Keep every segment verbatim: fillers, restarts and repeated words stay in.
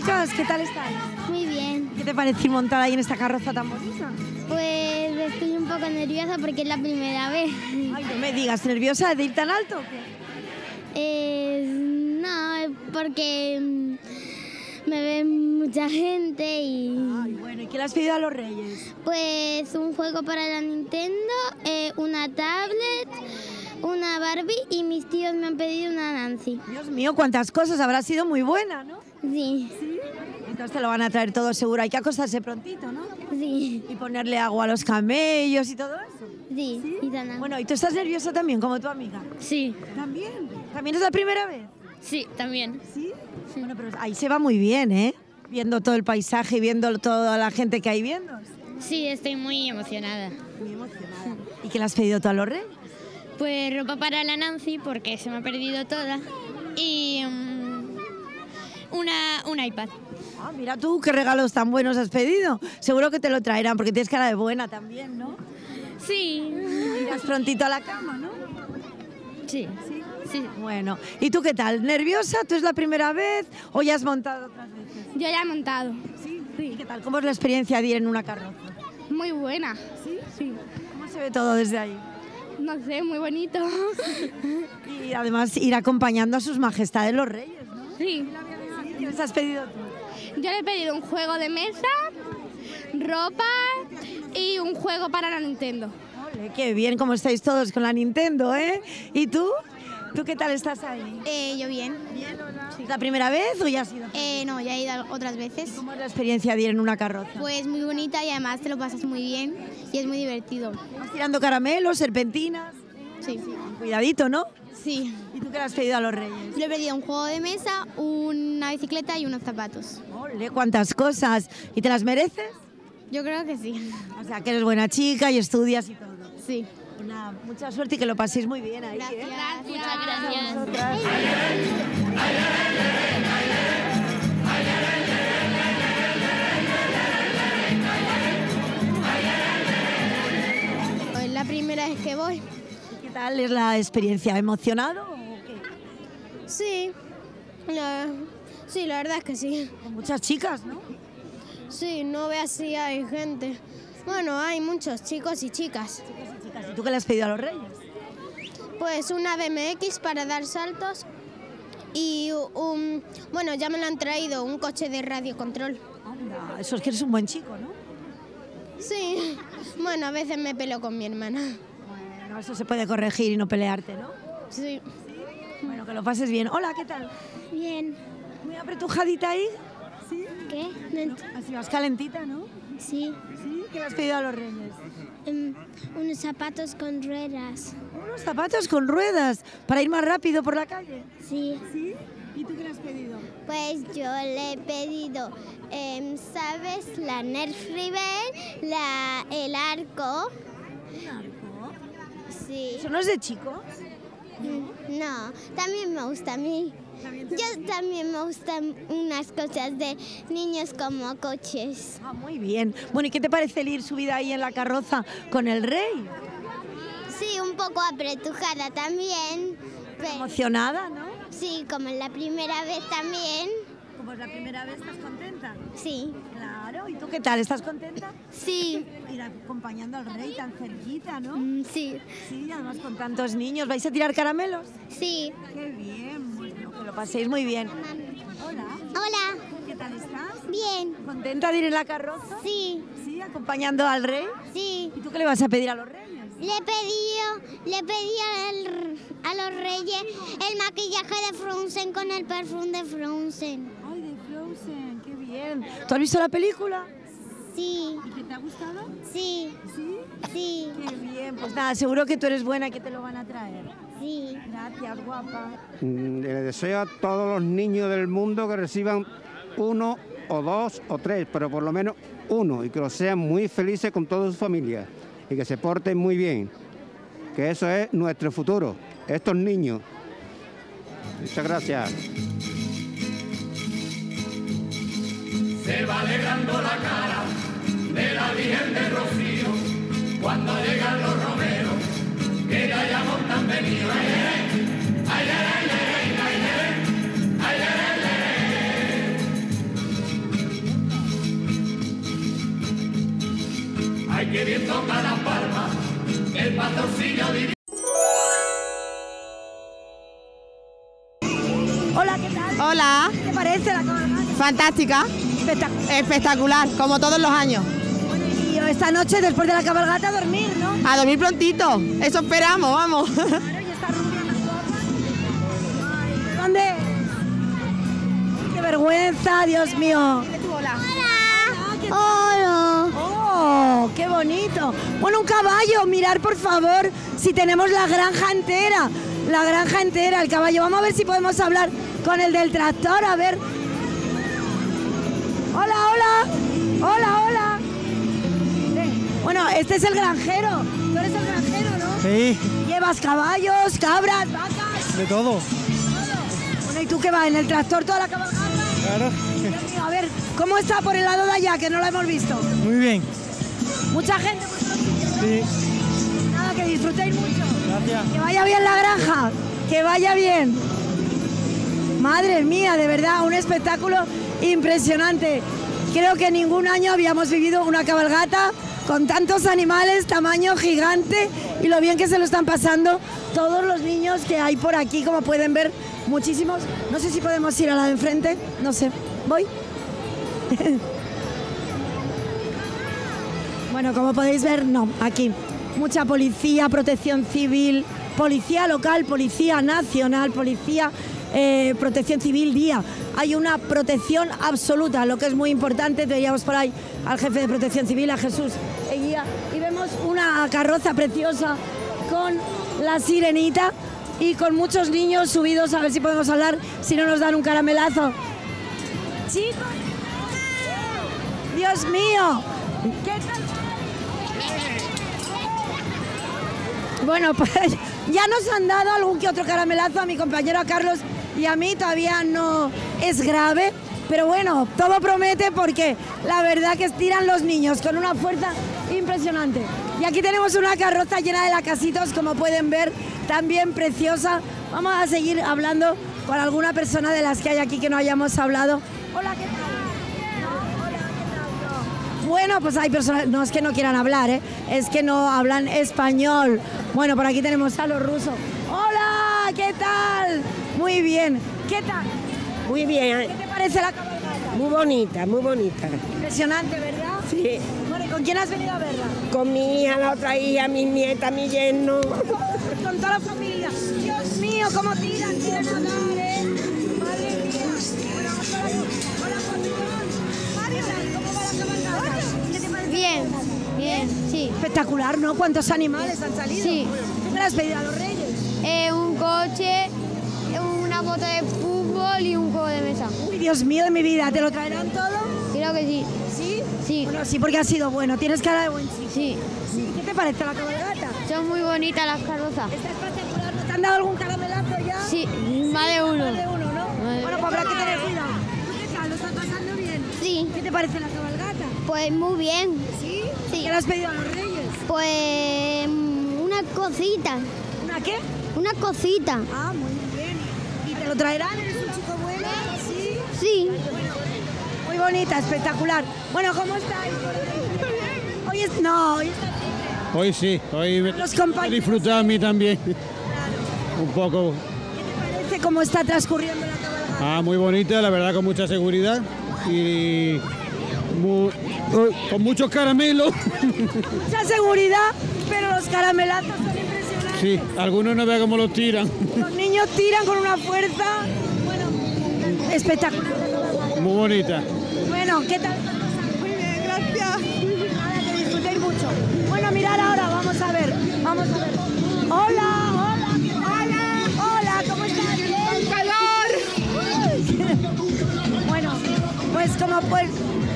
chicas, ¿qué tal estáis? Muy bien. ¿Qué te parece ir montada ahí en esta carroza tan bonita? Pues estoy un poco nerviosa porque es la primera vez. Ay, no me digas, ¿nerviosa de ir tan alto o qué? Eh, no, porque mm, me ve mucha gente y... Ay, bueno, ¿y qué le has pedido a los Reyes? Pues un juego para la Nintendo, eh, una tablet, una Barbie y mis tíos me han pedido una Nancy. Dios mío, cuántas cosas, habrá sido muy buena, ¿no? Sí. ¿Sí? Entonces te lo van a traer todo seguro, hay que acostarse prontito, ¿no? Sí. Y ponerle agua a los camellos y todo eso. Sí. ¿Sí? Y Tana. Bueno, ¿y tú estás nerviosa también, como tu amiga? Sí, ¿También? ¿También es la primera vez? sí, también. ¿Sí? Bueno, pero ahí se va muy bien, ¿eh? Viendo todo el paisaje y viendo toda la gente que hay viendo. Sí, estoy muy emocionada. Muy emocionada. ¿Y qué le has pedido tú a los Reyes? Pues ropa para la Nancy porque se me ha perdido toda y um, una, un iPad. Ah, mira tú, qué regalos tan buenos has pedido. Seguro que te lo traerán porque tienes cara de buena también, ¿no? Sí, Irás prontito a la cama, ¿no? sí, Sí. sí. Bueno, ¿y tú qué tal? ¿Nerviosa? ¿Tú es la primera vez o ya has montado otras veces? Yo ya he montado. Sí. ¿Y qué tal? ¿Cómo es la experiencia de ir en una carroza? Muy buena. ¿Sí? Sí. ¿Cómo se ve todo desde ahí? No sé, muy bonito. Y además ir acompañando a sus majestades los reyes, ¿no? Sí. ¿Qué les has pedido tú? Yo le he pedido un juego de mesa, ropa y un juego para la Nintendo. Ole, qué bien, cómo estáis todos con la Nintendo, ¿eh? ¿Y tú? ¿Tú qué tal estás ahí? Eh, yo bien. ¿Es la primera vez o ya has ido? Eh, no, ya he ido otras veces. ¿Cómo es la experiencia de ir en una carroza? Pues muy bonita y además te lo pasas muy bien y es muy divertido. ¿Vas tirando caramelos, serpentinas? Sí. Cuidadito, ¿no? Sí. ¿Y tú qué le has pedido a los reyes? Yo he pedido un juego de mesa, una bicicleta y unos zapatos. Ole, cuántas cosas. ¿Y te las mereces? Yo creo que sí. O sea, que eres buena chica y estudias y todo. Sí. Pues nada, mucha suerte y que lo paséis muy bien ahí, ¿eh? Muchas gracias. Vosotras. Es la primera vez que voy. ¿Qué tal es la experiencia? ¿Emocionado o qué? Sí. La, sí, la verdad es que sí. Con muchas chicas, ¿no? Sí, no veas si hay gente. Bueno, hay muchos chicos y chicas. Chicos y chicas. ¿Y tú qué le has pedido a los reyes? Pues una B M X para dar saltos y un, bueno, ya me lo han traído, un coche de radiocontrol. Anda, eso es que eres un buen chico, ¿no? Sí, bueno, a veces me peleo con mi hermana. Bueno, eso se puede corregir y no pelearte, ¿no? Sí. Bueno, que lo pases bien. Hola, ¿qué tal? Bien. ¿Muy apretujadita ahí? ¿Sí? ¿Qué? Así vas calentita, ¿no? Sí. ¿Sí? ¿Qué le has pedido a los reyes? Um, unos zapatos con ruedas. Unos zapatos con ruedas para ir más rápido por la calle. Sí. ¿Sí? ¿Y tú qué le has pedido? Pues yo le he pedido, em, ¿sabes? La Nerf River, la, el arco. ¿Un arco? Sí. ¿Eso no es de chicos? Mm, No, también me gusta a mí. Yo también me gustan unas cosas de niños como coches. Ah, muy bien. Bueno, ¿y qué te parece el ir subida ahí en la carroza con el rey? Sí, un poco apretujada también. Pero, Emocionada, ¿no? sí, como la primera vez también. Como es la primera vez, ¿estás contenta? Sí. Claro. ¿Y tú qué tal? ¿Estás contenta? Sí. Ir acompañando al rey tan cerquita, ¿no? Mm, Sí. Sí, además con tantos niños. ¿Vais a tirar caramelos? Sí. Qué bien. Bueno, que lo paséis muy bien. Hola. Hola. ¿Qué tal estás? Bien. ¿Contenta de ir en la carroza? Sí. Sí, acompañando al rey. Sí. ¿Y tú qué le vas a pedir a los reyes? Le pedí, le pedí al- a los reyes el maquillaje de Frozen con el perfume de Frozen. Ay, de Frozen, qué bien. ¿Tú has visto la película? Sí. ¿Y qué te ha gustado? Sí. Sí. Sí. Qué bien, pues nada, seguro que tú eres buena y que te lo van a traer. Sí. Gracias, guapa. Mm, Le deseo a todos los niños del mundo que reciban uno o dos o tres, pero por lo menos uno, y que lo sean muy felices con toda su familia y que se porten muy bien, que eso es nuestro futuro, estos niños. Muchas gracias. Se va alegrando la cara de la Virgen del Rocío cuando llegan los romeros que ya ya montan venido. Ay, ay, ay, ay, ay, ay, ay, ay, ay, ay, ay. que bien toca las palmas, el pastorcillo divino. Hola, ¿qué tal? Hola. ¿Qué te parece la cabalgata? Fantástica. Espectacular. Espectacular, como todos los años. Bueno, y esta noche, después de la cabalgata, a dormir, ¿no? A dormir prontito. Eso esperamos, vamos. Claro, y está rompiendo copas. Ay, ¿de dónde? Ay, qué vergüenza, Dios mío. Hola. ¿Qué tal? Hola. ¡Oh, qué bonito! Bueno, un caballo, mirar por favor si tenemos la granja entera. La granja entera, el caballo. Vamos a ver si podemos hablar con el del tractor, a ver. Hola, hola. Hola, hola. Eh, Bueno, este es el granjero. Tú eres el granjero, ¿no? Sí, Llevas caballos, cabras, vacas. de todo. Bueno, ¿y tú qué vas? ¿En el tractor toda la cabalgata? Claro. Dios mío, a ver, ¿cómo está por el lado de allá, que no la hemos visto? Muy bien. Mucha gente. Sí, Nada, que disfrutéis mucho. gracias. Que vaya bien la granja, que vaya bien. Madre mía, de verdad, un espectáculo impresionante. Creo que ningún año habíamos vivido una cabalgata con tantos animales, tamaño gigante, y lo bien que se lo están pasando todos los niños que hay por aquí, como pueden ver, muchísimos. No sé si podemos ir a la de enfrente, no sé. ¿Voy? Bueno, como podéis ver, no, aquí. Mucha policía, protección civil, policía local, policía nacional, policía, eh, protección civil día. Hay una protección absoluta, lo que es muy importante. Veíamos por ahí al jefe de protección civil, a Jesús Eguía, y vemos una carroza preciosa con la sirenita y con muchos niños subidos, a ver si podemos hablar, si no nos dan un caramelazo. Chicos, Dios mío, ¿qué tal? Bueno, pues ya nos han dado algún que otro caramelazo a mi compañero a Carlos y a mí, todavía no es grave, pero bueno, todo promete porque la verdad que estiran los niños con una fuerza impresionante. Y aquí tenemos una carroza llena de lacasitos, como pueden ver, también preciosa. Vamos a seguir hablando con alguna persona de las que hay aquí que no hayamos hablado. Hola, ¿qué tal? Bueno, pues hay personas, no es que no quieran hablar, ¿eh? Es que no hablan español. Bueno, por aquí tenemos a los rusos. Hola, ¿qué tal? Muy bien. ¿Qué tal? Muy bien, ¿Qué te parece la cabalgata? muy bonita, muy bonita. Impresionante, ¿verdad? Sí, Bueno, ¿y con quién has venido a verla? con mi hija, la otra hija, mi nieta, mi yerno. Con toda la familia. Dios mío, cómo tiran, tiran a dar, ¿eh? Madre mía. Bueno, vamos a ver. Hola, Juan. Mario, ¿cómo va la cabalgata? ¿Qué te parece? Bien, bien, sí. Espectacular, ¿no? ¿Cuántos animales han salido? Sí. ¿Tú qué le has pedido a los reyes? Eh, un coche, una bota de fútbol y un juego de mesa. Uy, Dios mío de mi vida, ¿te lo traerán todo? Creo que sí. ¿Sí? Sí. Bueno, sí, porque ha sido bueno. Tienes cara de buen chico. Sí. Sí. ¿Qué te parece la cabalgata? Son muy bonitas las carrozas. Está espectacular. ¿No te han dado algún caramelazo ya? Sí, más de uno. Más de uno, ¿no? Vale. Bueno, pues habrá que tener cuidado. ¿Tú qué tal? ¿Lo estás pasando bien? Sí, ¿Qué te parece la cabalgata? pues muy bien. ¿Sí? Sí. ¿Qué le has pedido a los reyes? Pues una cosita, ¿Una qué? una cosita. Ah, muy bien. ¿Y te lo traerán? ¿Eres un chico bueno? Sí. Sí, Muy bonita, espectacular. Bueno, ¿cómo estáis? Hoy es... No, hoy está... Hoy sí, hoy me Los he compañeros. disfrutado a mí también. Un poco. ¿Qué te parece cómo está transcurriendo la cabalgata? Ah, muy bonita, la verdad, con mucha seguridad y mu- uy, con muchos caramelos. Mucha seguridad, pero los caramelazos son impresionantes. Sí, algunos no vean cómo los tiran. Los niños tiran con una fuerza, bueno, espectacular. Muy bonita. Bueno, ¿qué tal? Muy bien, gracias. Nada, que disfrutéis mucho. Bueno, mirar ahora, vamos a ver, vamos a ver. Hola, hola, hola, hola, ¿cómo estás? Bien, calor. Bueno, pues como pues...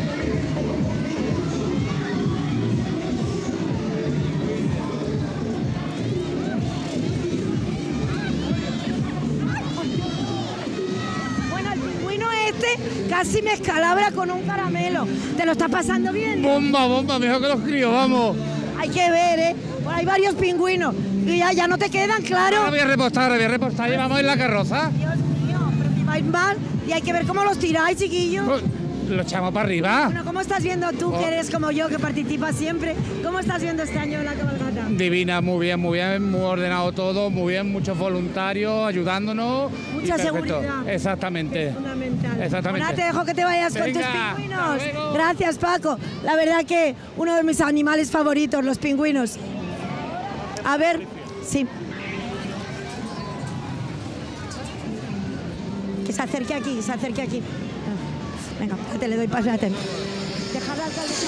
Bueno, el pingüino este casi me escalabra con un caramelo. ¿Te lo estás pasando bien? Bomba, bomba, mejor que los críos, vamos. Hay que ver, ¿eh? Bueno, hay varios pingüinos. Y ya, ya no te quedan, claro. Ahora voy a repostar, ahora voy a repostar, llevamos en la carroza. Dios mío, pero si vais mal y hay que ver cómo los tiráis, chiquillos. Pues, lo echamos para arriba. Bueno, ¿cómo estás viendo tú, Oh. que eres como yo, que participas siempre? ¿Cómo estás viendo este año la cabalgata? Divina, muy bien, muy bien, muy ordenado todo, muy bien, muchos voluntarios ayudándonos. Mucha y perfecto. seguridad. Exactamente. Fundamental. Exactamente. Ahora te dejo que te vayas con tus Venga, pingüinos. hasta luego. Gracias, Paco. La verdad que uno de mis animales favoritos, los pingüinos. A ver, sí. Que se acerque aquí, que se acerque aquí. Venga, te le doy paso a ti. Dejar al alcalde.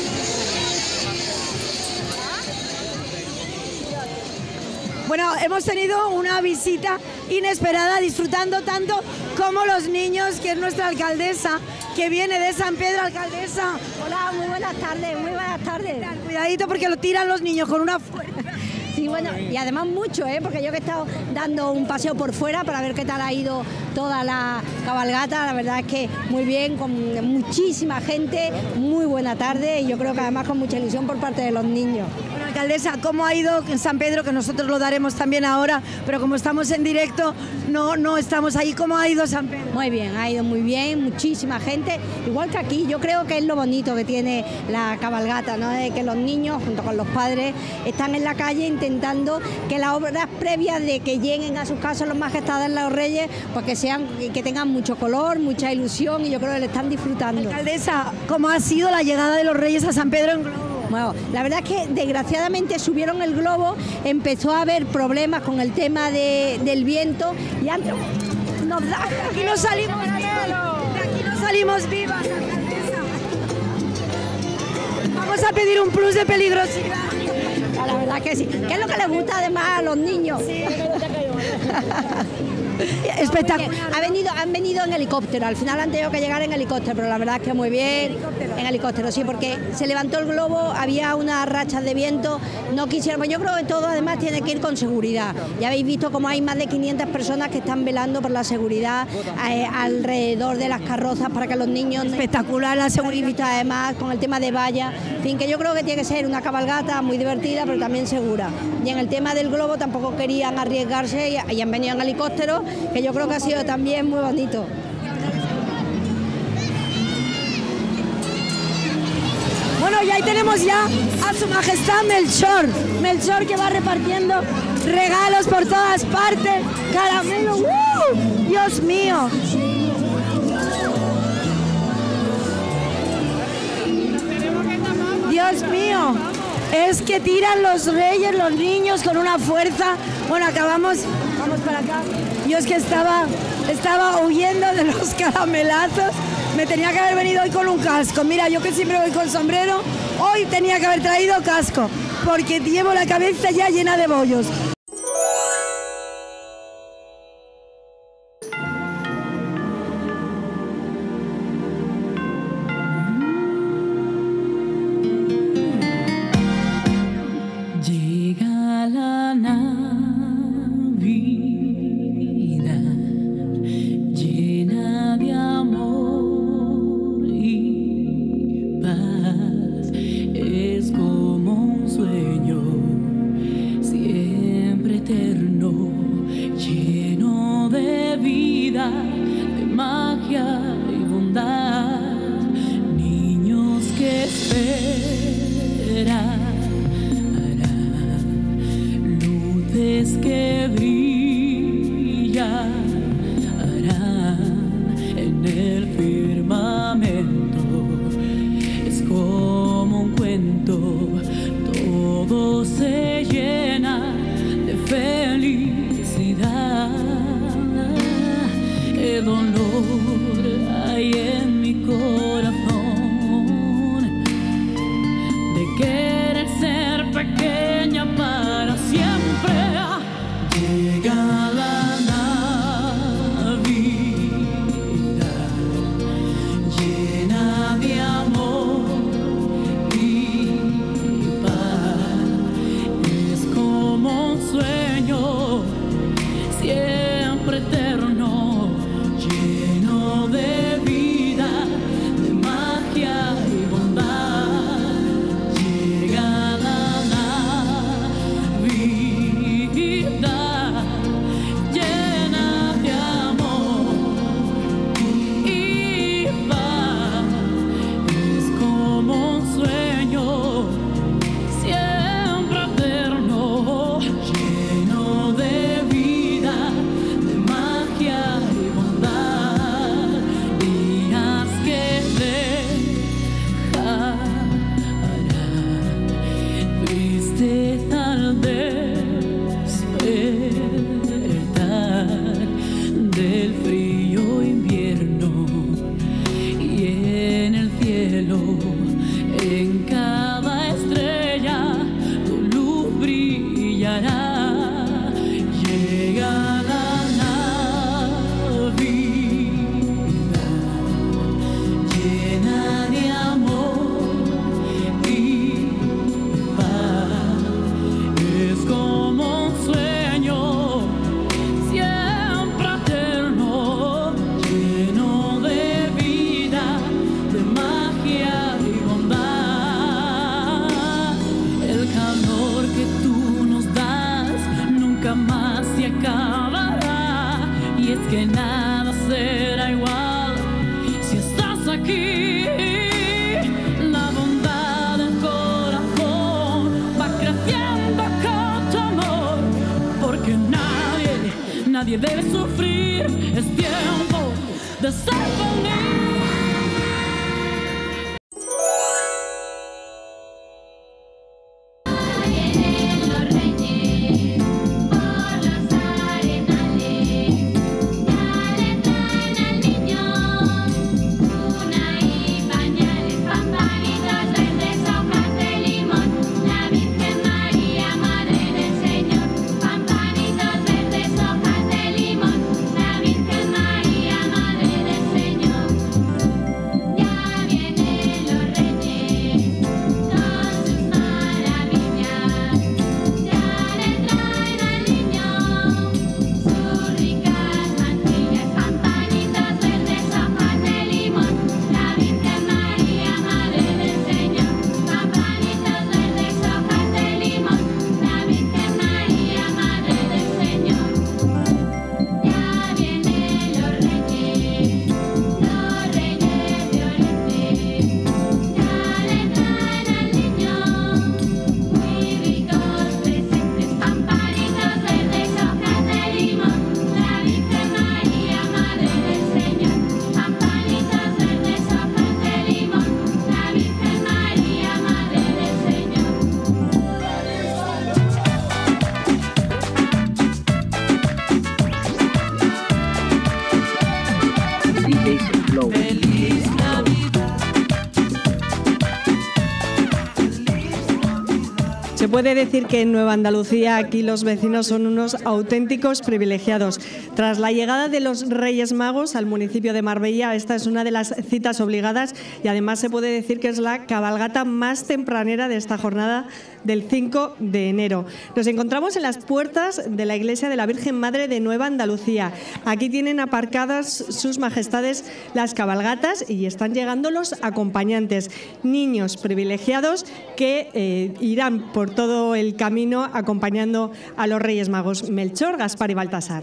Bueno, hemos tenido una visita inesperada, disfrutando tanto como los niños, que es nuestra alcaldesa, que viene de San Pedro. Alcaldesa. Hola, muy buenas tardes, muy buenas tardes. Cuidadito porque lo tiran los niños con una fuerza. Sí, bueno, y además mucho, ¿eh? Porque yo que he estado dando un paseo por fuera para ver qué tal ha ido toda la cabalgata, la verdad es que muy bien, con muchísima gente, muy buena tarde y yo creo que además con mucha ilusión por parte de los niños. Bueno, alcaldesa, ¿cómo ha ido en San Pedro? Que nosotros lo daremos también ahora, pero como estamos en directo, no, no estamos ahí. ¿Cómo ha ido San Pedro? Muy bien, ha ido muy bien, muchísima gente, igual que aquí. Yo creo que es lo bonito que tiene la cabalgata, ¿no? De que los niños, junto con los padres, están en la calle intentando que las obras previas de que lleguen a sus casas los majestades, los reyes, pues que sean, que tengan mucho color, mucha ilusión, y yo creo que le están disfrutando. Alcaldesa, ¿cómo ha sido la llegada de los reyes a San Pedro en globo? Bueno, la verdad es que desgraciadamente subieron el globo, empezó a haber problemas con el tema de, del viento y antes nos da, aquí no salimos vivos, de aquí no salimos vivas, alcaldesa. Vamos a pedir un plus de peligrosidad. La verdad que sí, que es lo que les gusta además a los niños. Sí. Espectacular. Ha venido, han venido en helicóptero, al final han tenido que llegar en helicóptero, pero la verdad es que muy bien. ¿Helicóptero? En helicóptero, sí, porque se levantó el globo, había unas rachas de viento, no quisieron, yo creo que todo además tiene que ir con seguridad. Ya habéis visto cómo hay más de quinientas personas que están velando por la seguridad eh, alrededor de las carrozas para que los niños... Espectacular la seguridad, además con el tema de vallas, en fin, que yo creo que tiene que ser una cabalgata muy divertida, pero también segura. Y en el tema del globo tampoco querían arriesgarse y, y han venido en helicóptero, que yo creo que ha sido también muy bonito. Bueno, y ahí tenemos ya a su majestad Melchor. Melchor, que va repartiendo regalos por todas partes. Caramelo, ¡uh! Dios mío. Dios mío. Es que tiran los reyes, los niños con una fuerza. Bueno, acabamos, vamos para acá. Yo es que estaba, estaba huyendo de los caramelazos. Me tenía que haber venido hoy con un casco. Mira, yo que siempre voy con sombrero, hoy tenía que haber traído casco, porque llevo la cabeza ya llena de bollos. Querer en cada estrella tu luz brillará. Llega la Navidad, llena de amor y paz. Es como un sueño siempre eterno, lleno de vida, de magia y bondad. El calor que tú nos das nunca más se acabará, y es que nada será igual si estás aquí. La bondad del corazón va creciendo con tu amor, porque nadie, nadie debe sufrir. Es tiempo de ser feliz. Se puede decir que en Nueva Andalucía aquí los vecinos son unos auténticos privilegiados. Tras la llegada de los Reyes Magos al municipio de Marbella, esta es una de las citas obligadas y además se puede decir que es la cabalgata más tempranera de esta jornada del cinco de enero. Nos encontramos en las puertas de la iglesia de la Virgen Madre de Nueva Andalucía. Aquí tienen aparcadas sus majestades las cabalgatas y están llegando los acompañantes, niños privilegiados que eh, irán por todo el camino acompañando a los Reyes Magos, Melchor, Gaspar y Baltasar.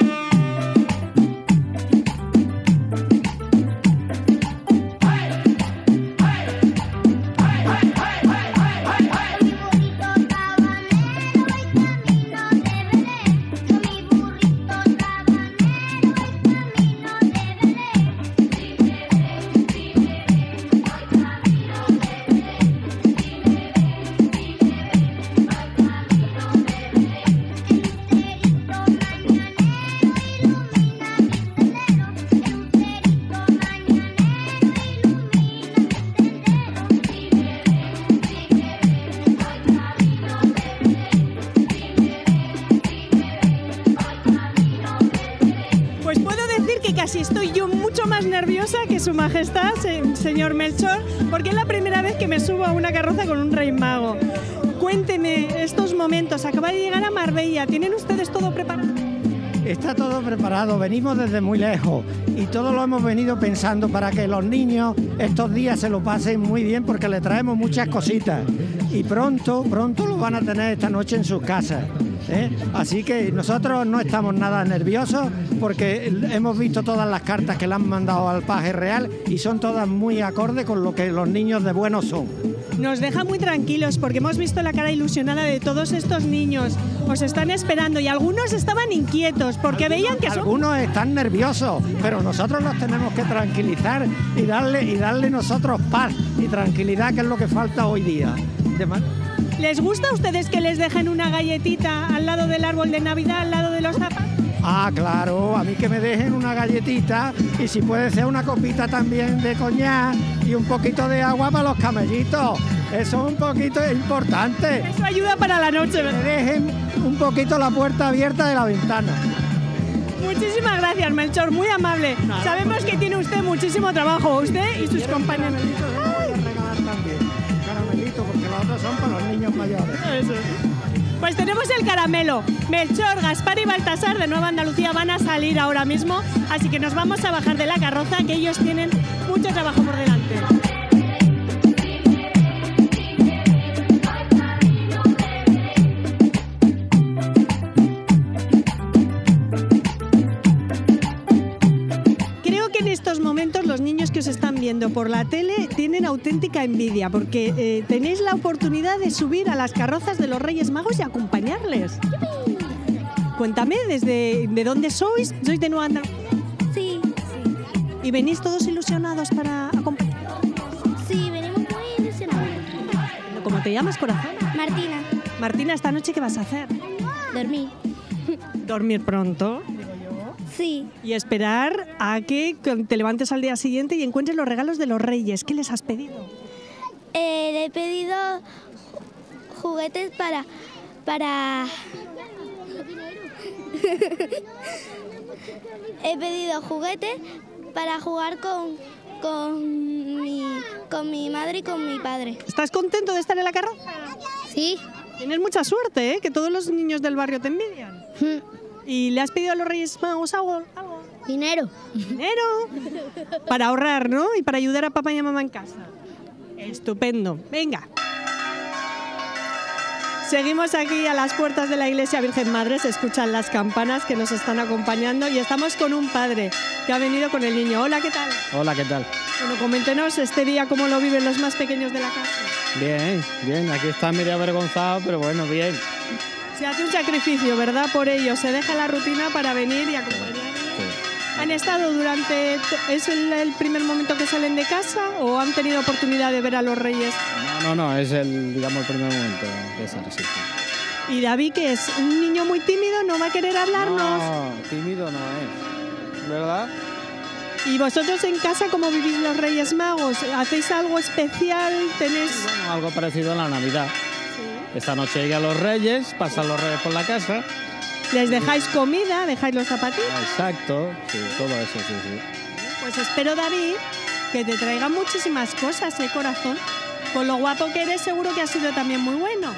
Casi estoy yo mucho más nerviosa que su majestad, señor Melchor, porque es la primera vez que me subo a una carroza con un rey mago. Cuénteme estos momentos, acaba de llegar a Marbella, ¿tienen ustedes todo preparado? Está todo preparado, venimos desde muy lejos y todo lo hemos venido pensando para que los niños estos días se lo pasen muy bien, porque le traemos muchas cositas y pronto, pronto lo van a tener esta noche en sus casas. ¿Eh? Así que nosotros no estamos nada nerviosos porque hemos visto todas las cartas que le han mandado al paje real y son todas muy acordes con lo que los niños de buenos son. Nos deja muy tranquilos porque hemos visto la cara ilusionada de todos estos niños. Os están esperando y algunos estaban inquietos porque algunos, veían que son... Algunos están nerviosos, pero nosotros los tenemos que tranquilizar y darle, y darle nosotros paz y tranquilidad, que es lo que falta hoy día. De man... ¿Les gusta a ustedes que les dejen una galletita al lado del árbol de Navidad, al lado de los zapatos? Ah, claro, a mí que me dejen una galletita y si puede ser una copita también de coñac y un poquito de agua para los camellitos. Eso es un poquito importante. Eso ayuda para la noche, ¿verdad? Me dejen un poquito la puerta abierta de la ventana. Muchísimas gracias, Melchor, muy amable. Nada, Sabemos que tiene usted muchísimo trabajo, usted y sus compañeros. Caramelito, porque los otros son para los niños mayores. Eso. Pues tenemos el caramelo. Melchor, Gaspar y Baltasar de Nueva Andalucía van a salir ahora mismo, así que nos vamos a bajar de la carroza, que ellos tienen mucho trabajo por delante. En estos momentos los niños que os están viendo por la tele tienen auténtica envidia porque eh, tenéis la oportunidad de subir a las carrozas de los Reyes Magos y acompañarles. ¡Yupi! Cuéntame, ¿desde de dónde sois? ¿Sois de Nueva Andalucía? Sí. sí. ¿Y venís todos ilusionados para acompañar? Sí, venimos muy ilusionados. ¿Cómo te llamas, corazón? Martina. Martina, ¿esta noche qué vas a hacer? Dormir. ¿Dormir pronto? Sí. Y esperar a que te levantes al día siguiente y encuentres los regalos de los Reyes. ¿Qué les has pedido? Eh, le he pedido juguetes para... para... he pedido juguetes para jugar con, con, mi, con mi madre y con mi padre. ¿Estás contento de estar en la carroza? Sí. Tienes mucha suerte, ¿eh? Que todos los niños del barrio te envidian. ¿Y le has pedido a los Reyes Magos algo? algo? Dinero. ¿Dinero? Para ahorrar, ¿no? Y para ayudar a papá y a mamá en casa. Estupendo. Venga. Seguimos aquí a las puertas de la Iglesia Virgen Madre, se escuchan las campanas que nos están acompañando y estamos con un padre que ha venido con el niño. Hola, ¿qué tal? Hola, ¿qué tal? Bueno, coméntenos este día cómo lo viven los más pequeños de la casa. Bien, bien, aquí está medio avergonzado, pero bueno, bien. Se hace un sacrificio, ¿verdad? Por ello, se deja la rutina para venir y acompañar. Sí. ¿Han estado durante... ¿Es el, el primer momento que salen de casa o han tenido oportunidad de ver a los Reyes? No, no, no, es el, digamos, el primer momento que se resiste. ¿Y David, que es un niño muy tímido, no va a querer hablarnos? No, tímido no es, ¿verdad? ¿Y vosotros en casa cómo vivís los Reyes Magos? ¿Hacéis algo especial? ¿Tenéis...? Bueno, algo parecido a la Navidad. Sí. Esta noche llegan los Reyes, pasan los Reyes por la casa. ¿Les dejáis comida? ¿Dejáis los zapatitos? Exacto, sí, todo eso, sí, sí. Pues espero, David, que te traiga muchísimas cosas, ¿eh, corazón? Con lo guapo que eres, seguro que ha sido también muy bueno.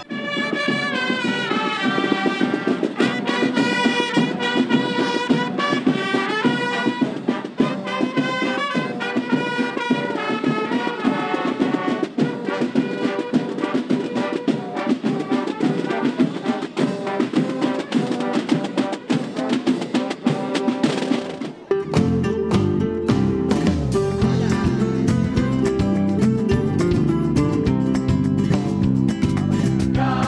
Ya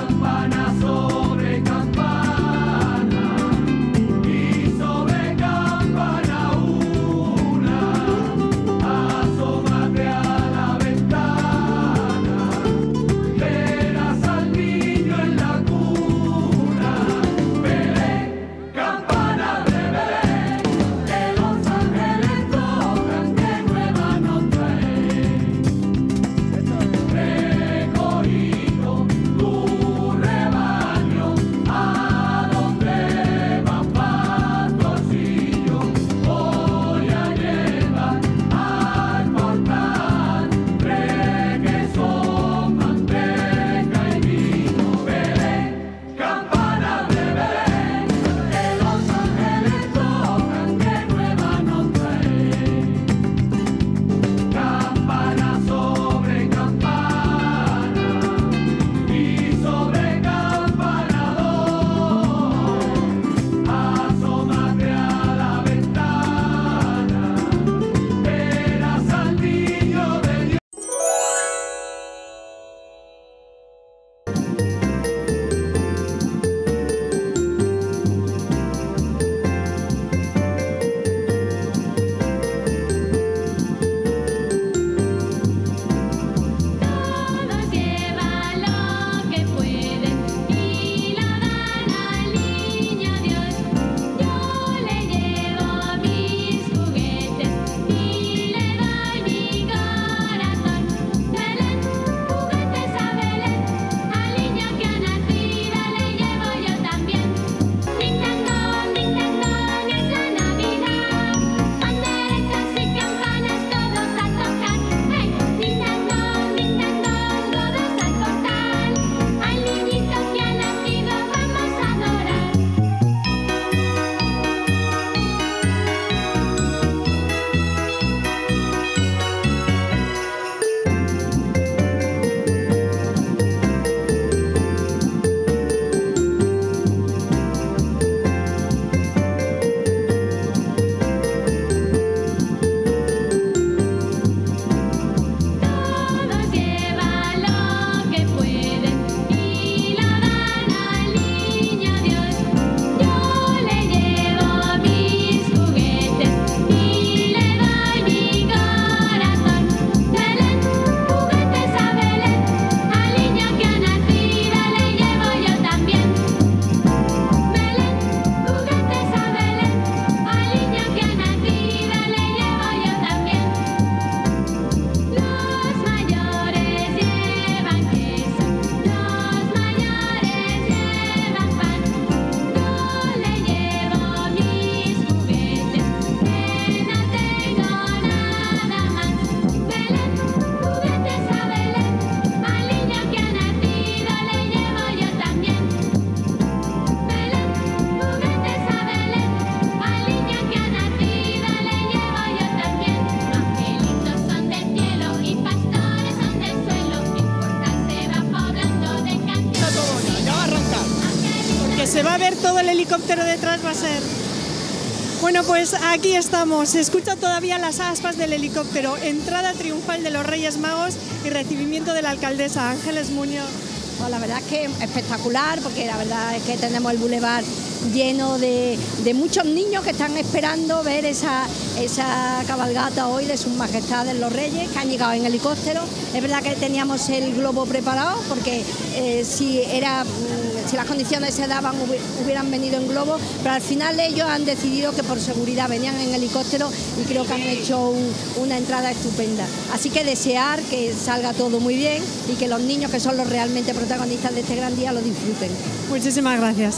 Se va a ver todo el helicóptero detrás, va a ser. Bueno, pues aquí estamos. Se escuchan todavía las aspas del helicóptero. Entrada triunfal de los Reyes Magos y recibimiento de la alcaldesa Ángeles Muñoz. Pues la verdad es que espectacular, porque la verdad es que tenemos el bulevar lleno de, de muchos niños que están esperando ver esa, esa cabalgata hoy de sus majestades los Reyes, que han llegado en helicóptero. Es verdad que teníamos el globo preparado, porque eh, si, era, si las condiciones se daban hubieran venido en globo, pero al final ellos han decidido que por seguridad venían en helicóptero y creo que han hecho un, una entrada estupenda. Así que desear que salga todo muy bien y que los niños, que son los realmente protagonistas de este gran día, lo disfruten. Muchísimas gracias.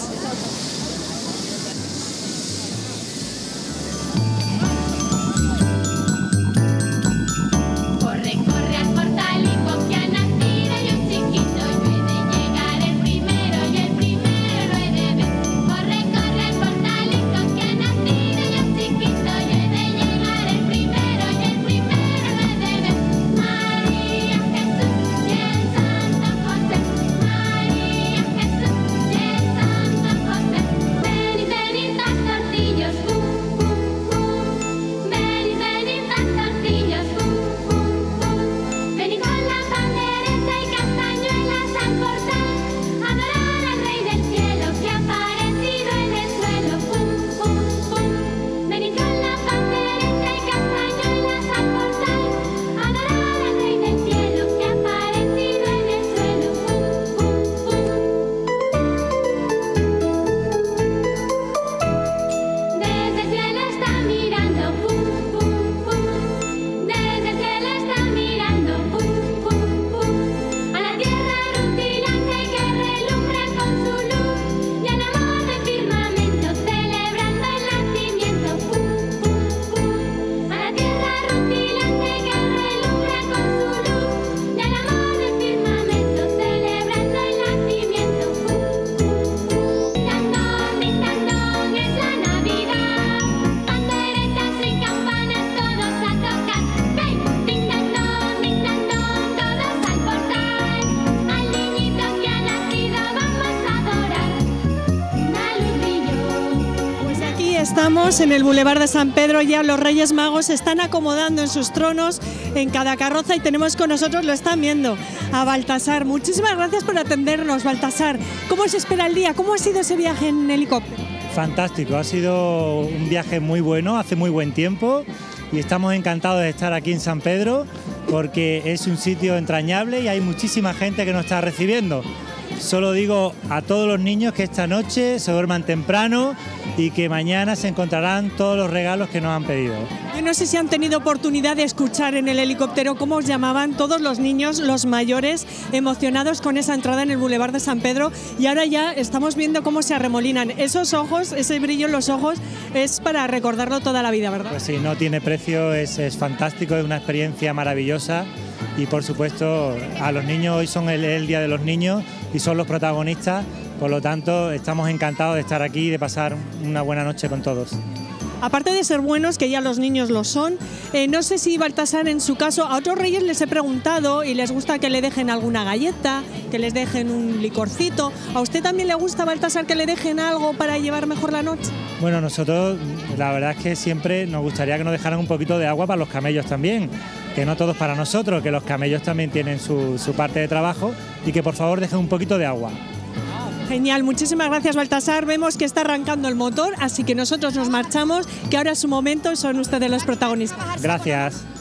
Estamos en el Boulevard de San Pedro, ya los Reyes Magos se están acomodando en sus tronos en cada carroza y tenemos con nosotros, lo están viendo, a Baltasar. Muchísimas gracias por atendernos, Baltasar. ¿Cómo se espera el día? ¿Cómo ha sido ese viaje en helicóptero? Fantástico, ha sido un viaje muy bueno, hace muy buen tiempo y estamos encantados de estar aquí en San Pedro porque es un sitio entrañable y hay muchísima gente que nos está recibiendo. Solo digo a todos los niños que esta noche se duerman temprano y que mañana se encontrarán todos los regalos que nos han pedido. Yo no sé si han tenido oportunidad de escuchar en el helicóptero cómo os llamaban todos los niños, los mayores, emocionados con esa entrada en el Boulevard de San Pedro, y ahora ya estamos viendo cómo se arremolinan. Esos ojos, ese brillo en los ojos, es para recordarlo toda la vida, ¿verdad? Pues sí, no tiene precio, es, es fantástico, es una experiencia maravillosa. Y por supuesto a los niños, hoy son el, el Día de los Niños y son los protagonistas, por lo tanto estamos encantados de estar aquí y de pasar una buena noche con todos. Aparte de ser buenos, que ya los niños lo son, eh, no sé si Baltasar, en su caso, a otros reyes les he preguntado y les gusta que le dejen alguna galleta, que les dejen un licorcito. ¿A usted también le gusta, Baltasar, que le dejen algo para llevar mejor la noche? Bueno, nosotros la verdad es que siempre nos gustaría que nos dejaran un poquito de agua para los camellos también, que no todos para nosotros, que los camellos también tienen su, su parte de trabajo y que por favor dejen un poquito de agua. Genial, muchísimas gracias, Baltasar. Vemos que está arrancando el motor, así que nosotros nos marchamos, que ahora es su momento y son ustedes los protagonistas. Gracias.